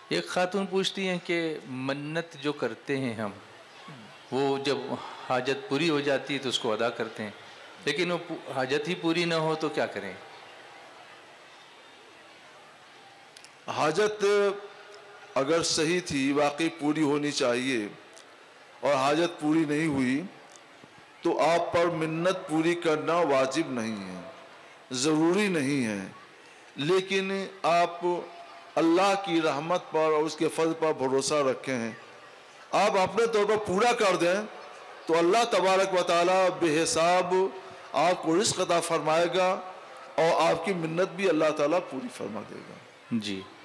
एक खातून पूछती हैं कि मन्नत जो करते हैं हम, वो जब हाजत पूरी हो जाती है तो उसको अदा करते हैं, लेकिन वो हाजत ही पूरी ना हो तो क्या करें? हाजत अगर सही थी, वाकई पूरी होनी चाहिए, और हाजत पूरी नहीं हुई तो आप पर मिन्नत पूरी करना वाजिब नहीं है, ज़रूरी नहीं है। लेकिन आप अल्लाह की रहमत पर और उसके फज़ल पर भरोसा रखें हैं, आप अपने तौर पर पूरा कर दें तो अल्लाह तबारक व तआला बेहिसाब आपको रिज़्क़ अता फरमाएगा और आपकी मिन्नत भी अल्लाह ताला पूरी फरमा देगा। जी।